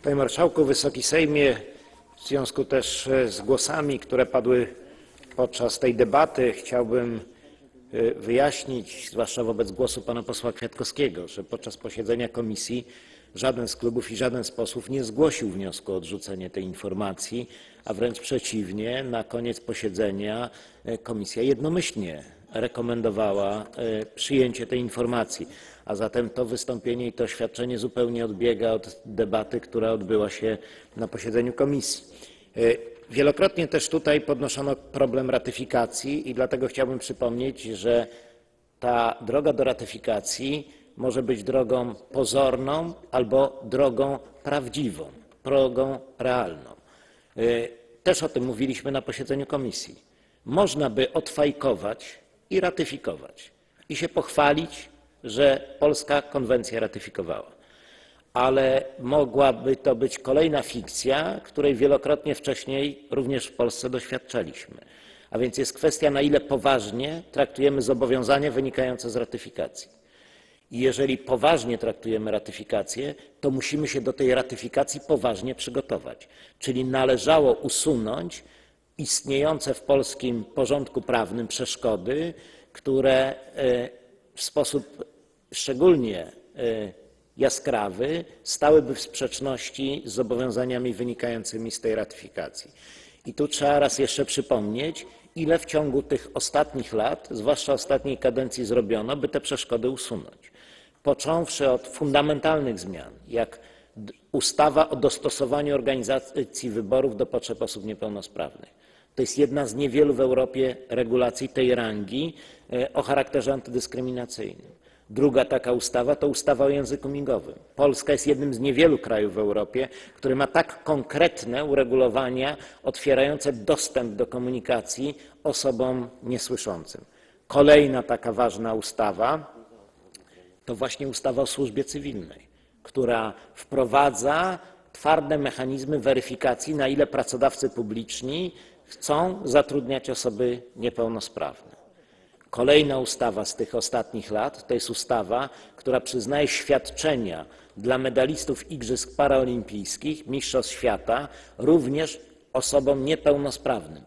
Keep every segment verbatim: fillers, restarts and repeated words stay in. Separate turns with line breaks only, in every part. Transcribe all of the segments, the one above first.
Panie Marszałku, Wysoki Sejmie, w związku też z głosami, które padły podczas tej debaty, chciałbym wyjaśnić, zwłaszcza wobec głosu pana posła Kwiatkowskiego, że podczas posiedzenia komisji żaden z klubów i żaden z posłów nie zgłosił wniosku o odrzucenie tej informacji, a wręcz przeciwnie, na koniec posiedzenia komisja jednomyślnie rekomendowała przyjęcie tej informacji, a zatem to wystąpienie i to oświadczenie zupełnie odbiega od debaty, która odbyła się na posiedzeniu komisji. Wielokrotnie też tutaj podnoszono problem ratyfikacji i dlatego chciałbym przypomnieć, że ta droga do ratyfikacji może być drogą pozorną albo drogą prawdziwą, drogą realną. Też o tym mówiliśmy na posiedzeniu komisji. Można by odfajkować i ratyfikować i się pochwalić, że Polska konwencję ratyfikowała. Ale mogłaby to być kolejna fikcja, której wielokrotnie wcześniej również w Polsce doświadczaliśmy. A więc jest kwestia, na ile poważnie traktujemy zobowiązania wynikające z ratyfikacji. I jeżeli poważnie traktujemy ratyfikację, to musimy się do tej ratyfikacji poważnie przygotować. Czyli należało usunąć istniejące w polskim porządku prawnym przeszkody, które w sposób szczególnie jaskrawy stałyby w sprzeczności z zobowiązaniami wynikającymi z tej ratyfikacji. I tu trzeba raz jeszcze przypomnieć, ile w ciągu tych ostatnich lat, zwłaszcza ostatniej kadencji, zrobiono, by te przeszkody usunąć. Począwszy od fundamentalnych zmian, jak ustawa o dostosowaniu organizacji wyborów do potrzeb osób niepełnosprawnych. To jest jedna z niewielu w Europie regulacji tej rangi o charakterze antydyskryminacyjnym. Druga taka ustawa to ustawa o języku migowym. Polska jest jednym z niewielu krajów w Europie, który ma tak konkretne uregulowania otwierające dostęp do komunikacji osobom niesłyszącym. Kolejna taka ważna ustawa to właśnie ustawa o służbie cywilnej, która wprowadza twarde mechanizmy weryfikacji, na ile pracodawcy publiczni chcą zatrudniać osoby niepełnosprawne. Kolejna ustawa z tych ostatnich lat to jest ustawa, która przyznaje świadczenia dla medalistów Igrzysk Paraolimpijskich, mistrzostw świata, również osobom niepełnosprawnym.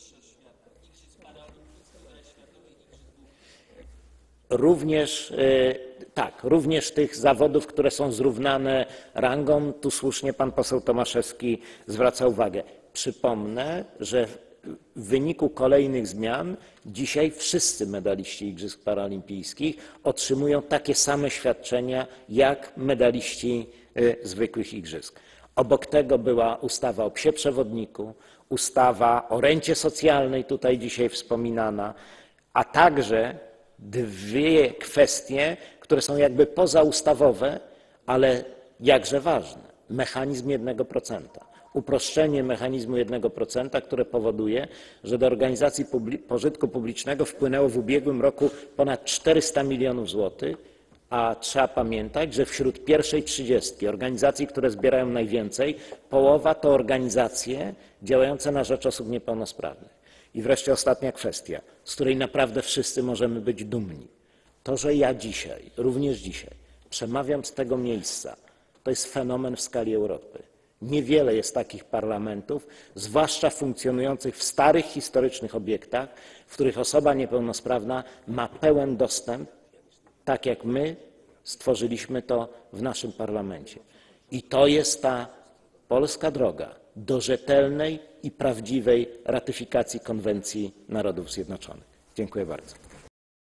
Również, tak, również tych zawodów, które są zrównane rangą. Tu słusznie pan poseł Tomaszewski zwraca uwagę. Przypomnę, że w wyniku kolejnych zmian dzisiaj wszyscy medaliści Igrzysk Paraolimpijskich otrzymują takie same świadczenia jak medaliści zwykłych igrzysk. Obok tego była ustawa o psie przewodniku, ustawa o rencie socjalnej, tutaj dzisiaj wspominana, a także dwie kwestie, które są jakby pozaustawowe, ale jakże ważne. Mechanizm jednego procenta. Uproszczenie mechanizmu jednego procenta, które powoduje, że do organizacji pożytku publicznego wpłynęło w ubiegłym roku ponad czterysta milionów złotych, a trzeba pamiętać, że wśród pierwszej trzydziestki organizacji, które zbierają najwięcej, połowa to organizacje działające na rzecz osób niepełnosprawnych. I wreszcie ostatnia kwestia, z której naprawdę wszyscy możemy być dumni. To, że ja dzisiaj, również dzisiaj, przemawiam z tego miejsca, to jest fenomen w skali Europy. Niewiele jest takich parlamentów, zwłaszcza funkcjonujących w starych, historycznych obiektach, w których osoba niepełnosprawna ma pełen dostęp, tak jak my stworzyliśmy to w naszym parlamencie. I to jest ta polska droga do rzetelnej i prawdziwej ratyfikacji Konwencji Narodów Zjednoczonych. Dziękuję bardzo.